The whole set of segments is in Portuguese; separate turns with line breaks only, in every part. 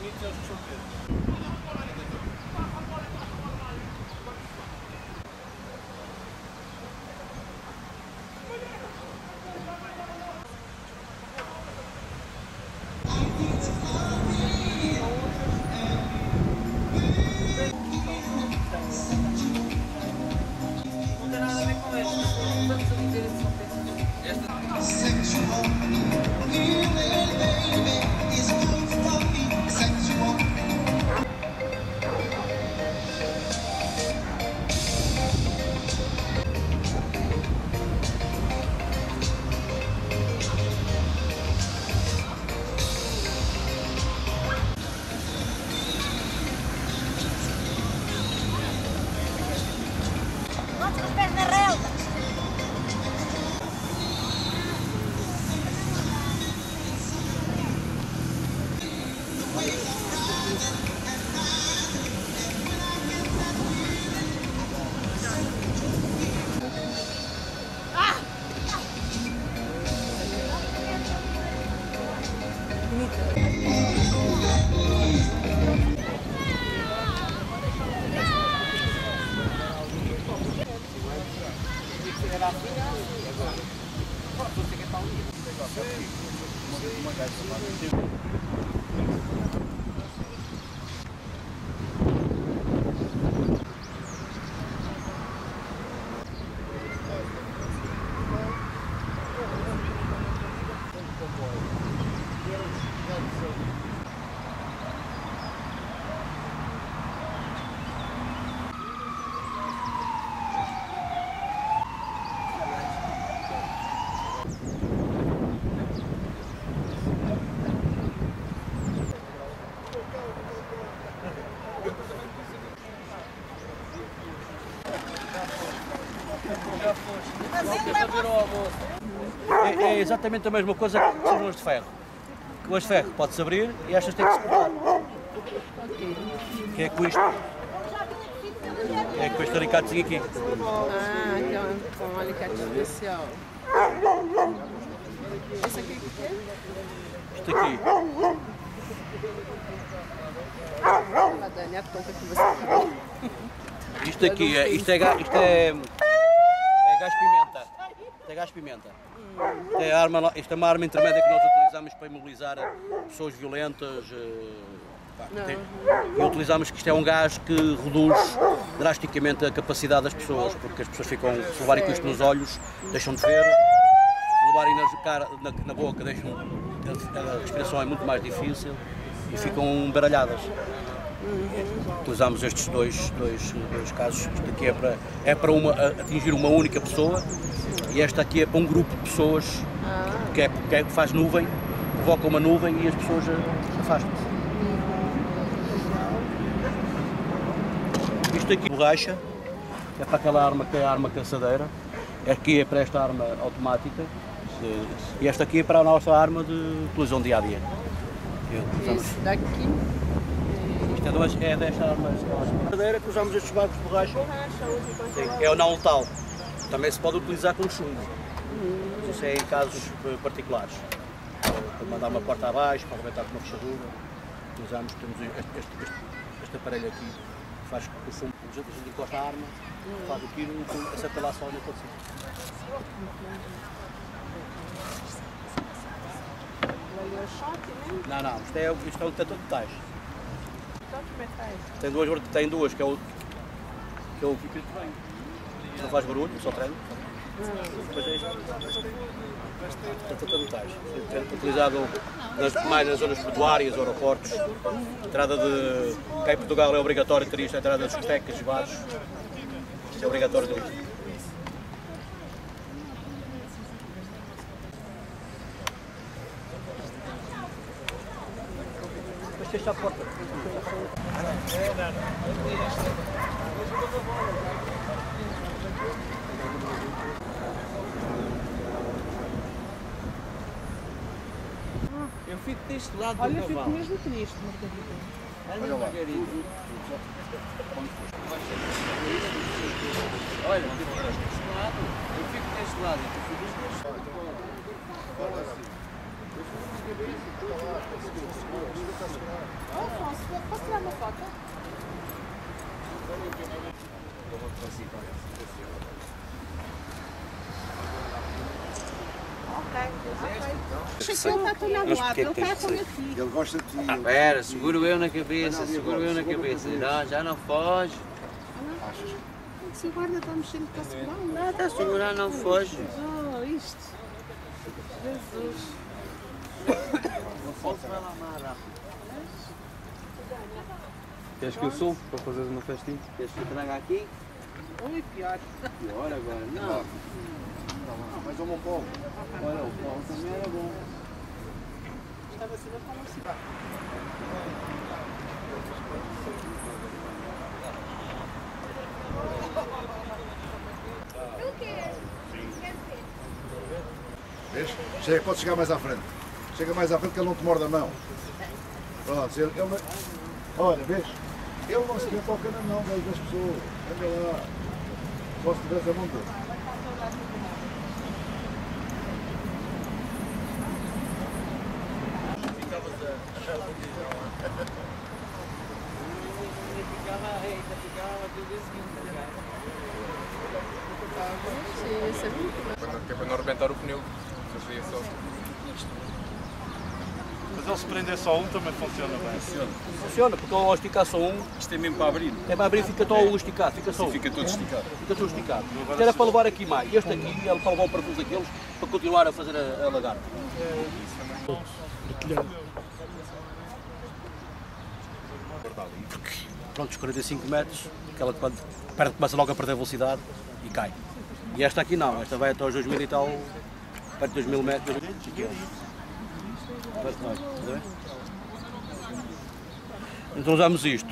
É exatamente a mesma coisa que são as de ferro. Que as de ferro pode-se abrir e estas têm que se cortar. Que é com isto. É com este alicatezinho aqui.
Ah, então com um alicate especial. Esse aqui o que é?
Isto aqui.
A Dani, a tonta que você falou.
Isto aqui é gás pimenta. Isto é gás pimenta. Isto é uma arma intermédia que nós utilizamos para imobilizar pessoas violentas. E utilizamos que isto é um gás que reduz drasticamente a capacidade das pessoas, porque as pessoas ficam, se levarem com isto nos olhos, deixam de ver, se levarem na boca, a respiração é muito mais difícil e ficam baralhadas. Utilizamos estes dois casos. Isto aqui é para atingir uma única pessoa e esta aqui é para um grupo de pessoas que faz nuvem, provoca uma nuvem e as pessoas afastam-se. Isto aqui borracha, é para aquela arma que é a arma caçadeira, aqui é para esta arma automática e esta aqui é para a nossa arma de colisão dia a dia.
Esse daqui?
Isto é desta arma caçadeira que usamos estes barcos de borracha. É o não letal. Também se pode utilizar com chumbo. Isso é em casos particulares. Para mandar uma porta abaixo, para arrebentar com uma fechadura. Temos este aparelho aqui. Faz com o chumbo, a gente encosta a arma, faz o tiro e acerta lá só no ponto de Não, isto é um detector de metais. Tem duas, que é o que vem. Não faz barulho, só treino. Depois é isto. Detector de metais. É utilizado mais nas zonas portuárias, aeroportos. Entrada de... Cá em Portugal é obrigatório ter isto, a entrada das discotecas, bares. Isto é obrigatório ter isto. Depois fecha a porta.
Eu fico deste lado do
Olha, eu
cavalo.
fico mesmo triste, Margarida.
Anda, Margarida. Olha, tu ficas deste lado, eu fico deste lado e tu ficas deste lado. Eu
Posso tirar uma foto? Deixa que ele está com o namorado, ele está com a minha filha.
Ele gosta de ti. ele-
Espera, seguro eu na cabeça, seguro eu na cabeça. Não, já não foge.
Se o guarda está mexendo para segurar,
Não, está a segurar, não foge.
oh, isto. Jesus.
Queres que eu suba para fazer uma festinha?
Queres que eu traga aqui?
Ui, pior.
Pior agora, não.
Mais um bom povo.
Olha, o pão também era bom.
Estava a ser a falar assim.
Vês? Chega, pode chegar mais à frente. Chega mais à frente que ele não te morde a mão. Pronto, se ele não... Olha, vês? Ele não se quer tocar na mão das pessoas. Anda lá. Só se tivesse a mão toda.
Sim, isso é muito
Que é para não arrebentar o pneu. Fazia só.
Mas ele se prender só um também funciona bem.
Funciona, porque ao esticar só um,
Isto é mesmo para abrir.
é para abrir, fica só um esticado, fica só um.
Fica todo esticado.
Fica todo esticado. Isto era para levar aqui mais. Este aqui, ele para levar o parafuso daqueles, para continuar a fazer a lagarta. Pronto, os 45 metros, aquela que quando perde, começa logo a perder velocidade e cai. E esta aqui não, esta vai até aos 2000 e tal, perto de 2000 metros. Então usamos isto.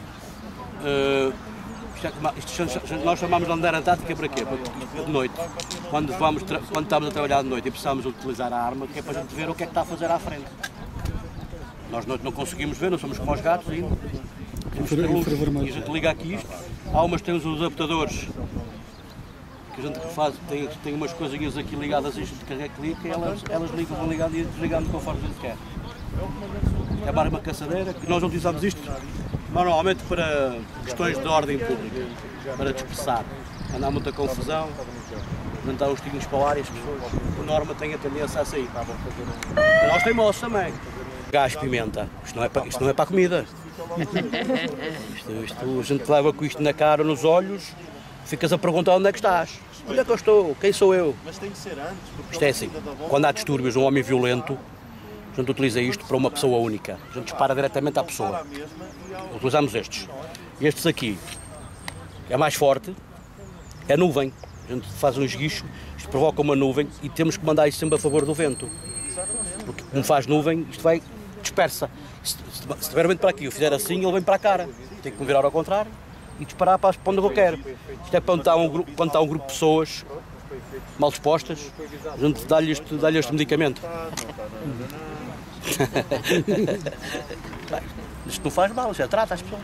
Nós chamamos de andar antártica para quê? Para de noite. Quando estamos a trabalhar de noite e precisamos utilizar a arma, que é para a gente ver o que é que está a fazer à frente. Nós de noite não conseguimos ver, não somos como os gatos ainda. Temos que ter luz. E a gente liga aqui isto. Há umas que temos os adaptadores, que a gente faz, tem umas coisinhas aqui ligadas a isto de carrega clica e elas ligam, vão ligando e desligando conforme a gente quer. É uma caçadeira, que nós não utilizamos isto normalmente para questões de ordem pública, para dispersar. Andar muita confusão, levantar os tiros para o ar e as pessoas, por norma, têm a tendência a sair. Nós temos ossos também. Gás, pimenta, isto não é para a comida. Isto, a gente leva com isto na cara ou nos olhos, ficas a perguntar onde é que estás. Onde é que eu estou? Quem sou eu?
Mas tem que ser antes.
Isto é assim, quando há distúrbios, um homem violento, a gente utiliza isto para uma pessoa única. A gente dispara diretamente à pessoa. Utilizamos estes. Estes aqui é mais forte, é nuvem. A gente faz um esguicho, isto provoca uma nuvem e temos que mandar isto sempre a favor do vento. Porque como faz nuvem, isto vai, dispersa. Se estiver vento para aqui, eu fizer assim, ele vem para a cara. Tem que me virar ao contrário e disparar para onde eu quero. Isto é quando está um grupo de pessoas mal dispostas, a gente dá-lhe este medicamento. Isto não faz mal, já trata as pessoas.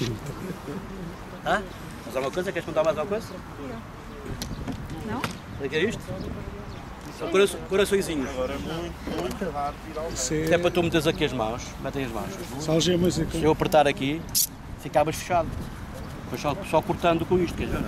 Hã? Mais alguma coisa? Queres contar mais alguma coisa?
Não?
O que é isto? São coraçõezinhos.
Agora é muito raro tirar o
Isto é para tu meteres aqui as mãos. Metem as mãos.
Só algemas aqui.
Se eu apertar aqui, ficavas fechado. Depois só cortando com isto, quer ver?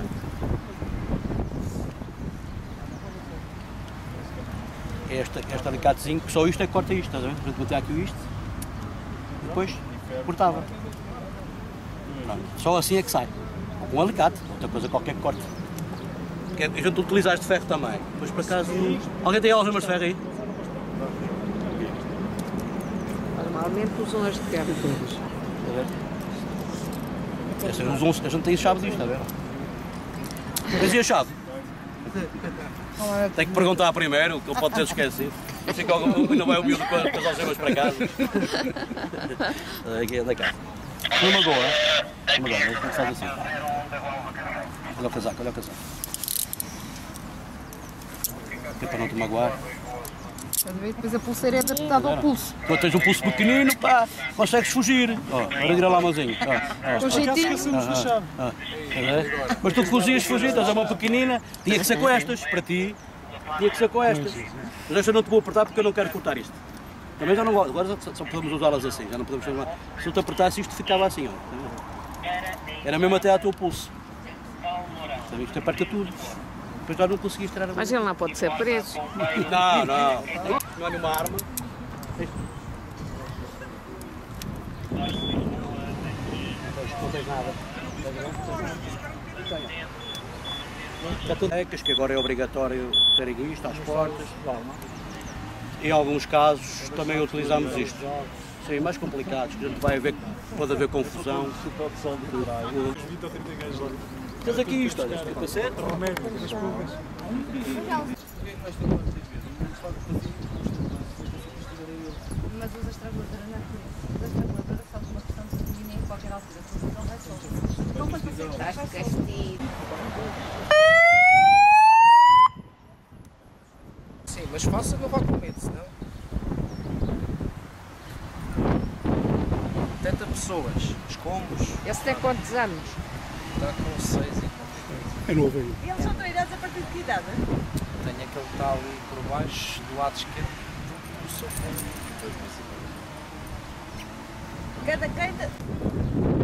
Este alicatezinho, só isto é que corta isto, estás a ver? A gente meter aqui isto e depois cortava. Pronto. Só assim é que sai. Ou com um alicate, outra coisa qualquer que corte. Porque a gente utiliza este ferro também. Depois por acaso. Alguém tem algemas de ferro aí?
Normalmente usam as de ferro.
A gente tem chave disto, está a ver? Tens a chave? Tem que perguntar primeiro, que ele pode ter esquecido. Ainda vai o miúdo com as algemas para casa. Aqui é da casa. Uma magoa. Uma magoa, ele faz assim. Olha o casaco, olha o casaco. Que é para não te magoar.
Depois a pulseira é adaptada ao pulso.
Tu tens um pulso pequenino, pá, consegues fugir. Agora vira lá a mãozinha.
Com jeitinho.
Mas tu fugias, estás a mão pequenina, tinha que ser com estas, para ti, tinha que ser com estas. Mas esta não te vou apertar porque eu não quero cortar isto. Também já não gosto, agora só podemos usá-las assim, já não podemos fazer mais. Se eu te apertasse isto ficava assim, ó. Era mesmo até à tua pulso. Sabe, isto aperta tudo. Depois já não conseguiste tirar a
Mas ele não pode ser preso.
Não, não. Não há nenhuma arma. Não tens nada. Já tudo é que agora é obrigatório terem isto às portas. Em alguns casos também utilizamos isto. Sim, mais complicados, que a gente vai haver, pode haver confusão. Tens aqui isto, olha, este capacete.
Mas usa estranguladora não é por isso. Usa estranguladora só por uma questão de domínio em qualquer altura. Não vai solto. Então quando você
Estás castigo.
Sim, mas faça não vá com medo, senão. 70 pessoas, escombros,
Esse tem quantos anos?
está com 6 e qualquer coisa.
É novo ainda.
Eles são treinados a partir de que idade?
Tenho aquele que está ali por baixo, do lado esquerdo, do sofá.
Cada